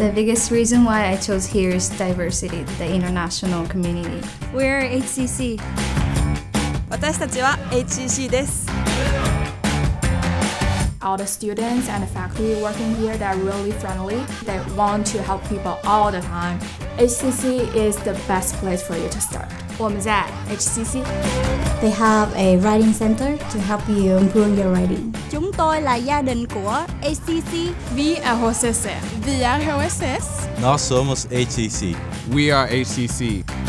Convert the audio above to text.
The biggest reason why I chose here is diversity, the international community. We're HCC. 私たちは HCC です。 All the students and the faculty working here, they're really friendly. They want to help people all the time. HCC is the best place for you to start. 我们在 HCC. They have a writing center to help you improve your writing. Chúng tôi là gia đình của HCC. Vi är HCC. Vi är HCC. Nós somos HCC. We are HCC.